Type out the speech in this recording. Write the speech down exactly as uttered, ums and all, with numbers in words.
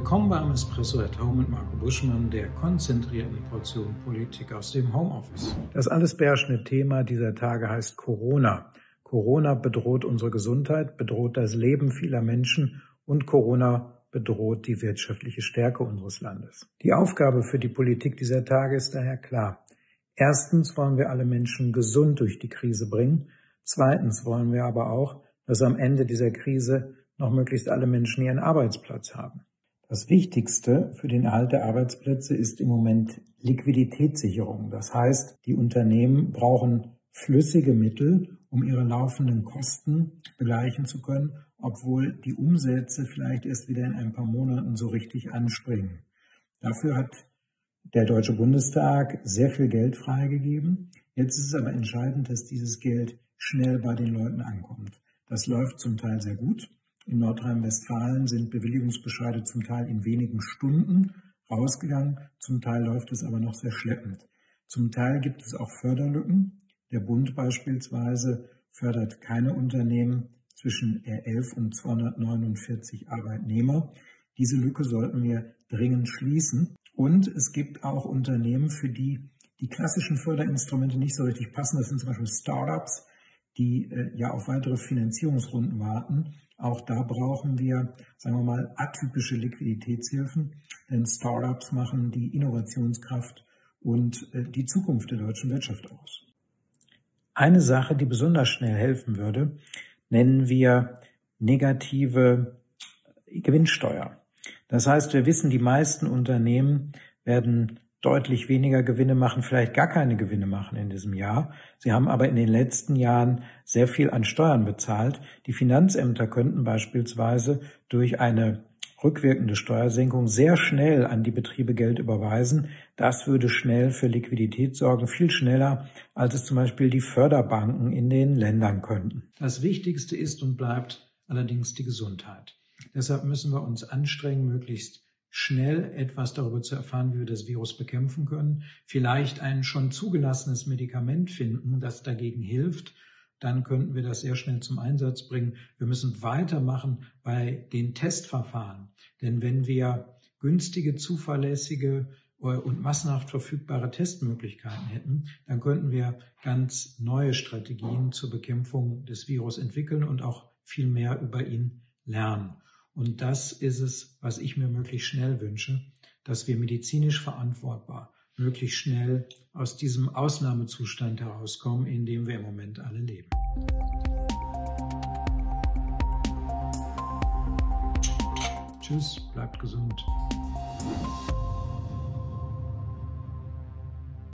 Willkommen beim Espresso at Home mit Marco Buschmann, der konzentrierten Portion Politik aus dem Homeoffice. Das alles beherrschende Thema dieser Tage heißt Corona. Corona bedroht unsere Gesundheit, bedroht das Leben vieler Menschen und Corona bedroht die wirtschaftliche Stärke unseres Landes. Die Aufgabe für die Politik dieser Tage ist daher klar. Erstens wollen wir alle Menschen gesund durch die Krise bringen. Zweitens wollen wir aber auch, dass am Ende dieser Krise noch möglichst alle Menschen ihren Arbeitsplatz haben. Das Wichtigste für den Erhalt der Arbeitsplätze ist im Moment Liquiditätssicherung. Das heißt, die Unternehmen brauchen flüssige Mittel, um ihre laufenden Kosten begleichen zu können, obwohl die Umsätze vielleicht erst wieder in ein paar Monaten so richtig anspringen. Dafür hat der Deutsche Bundestag sehr viel Geld freigegeben. Jetzt ist es aber entscheidend, dass dieses Geld schnell bei den Leuten ankommt. Das läuft zum Teil sehr gut. In Nordrhein-Westfalen sind Bewilligungsbescheide zum Teil in wenigen Stunden rausgegangen, zum Teil läuft es aber noch sehr schleppend. Zum Teil gibt es auch Förderlücken. Der Bund beispielsweise fördert keine Unternehmen zwischen R elf und zweihundertneunundvierzig Arbeitnehmer. Diese Lücke sollten wir dringend schließen. Und es gibt auch Unternehmen, für die die klassischen Förderinstrumente nicht so richtig passen. Das sind zum Beispiel Startups, die äh, ja auf weitere Finanzierungsrunden warten. Auch da brauchen wir, sagen wir mal, atypische Liquiditätshilfen, denn Startups machen die Innovationskraft und äh, die Zukunft der deutschen Wirtschaft aus. Eine Sache, die besonders schnell helfen würde, nennen wir negative Gewinnsteuer. Das heißt, wir wissen, die meisten Unternehmen werden deutlich weniger Gewinne machen, vielleicht gar keine Gewinne machen in diesem Jahr. Sie haben aber in den letzten Jahren sehr viel an Steuern bezahlt. Die Finanzämter könnten beispielsweise durch eine rückwirkende Steuersenkung sehr schnell an die Betriebe Geld überweisen. Das würde schnell für Liquidität sorgen, viel schneller, als es zum Beispiel die Förderbanken in den Ländern könnten. Das Wichtigste ist und bleibt allerdings die Gesundheit. Deshalb müssen wir uns anstrengen, möglichst schnell etwas darüber zu erfahren, wie wir das Virus bekämpfen können, vielleicht ein schon zugelassenes Medikament finden, das dagegen hilft, dann könnten wir das sehr schnell zum Einsatz bringen. Wir müssen weitermachen bei den Testverfahren, denn wenn wir günstige, zuverlässige und massenhaft verfügbare Testmöglichkeiten hätten, dann könnten wir ganz neue Strategien zur Bekämpfung des Virus entwickeln und auch viel mehr über ihn lernen. Und das ist es, was ich mir möglichst schnell wünsche, dass wir medizinisch verantwortbar möglichst schnell aus diesem Ausnahmezustand herauskommen, in dem wir im Moment alle leben. Tschüss, bleibt gesund.